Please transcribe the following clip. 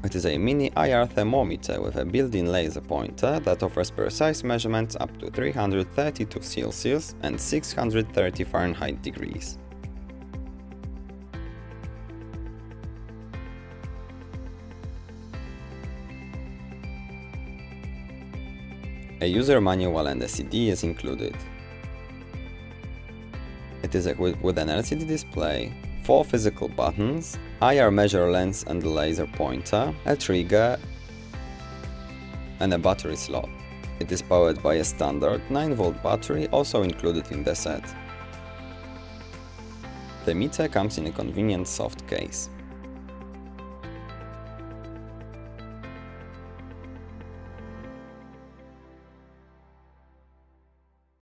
It is a mini IR thermometer with a built-in laser pointer that offers precise measurements up to 332 Celsius and 630 Fahrenheit degrees. A user manual and a CD is included. It is equipped with an LCD display, 4 physical buttons, IR measure lens and laser pointer, a trigger, and a battery slot. It is powered by a standard 9-volt battery, also included in the set. The meter comes in a convenient soft case.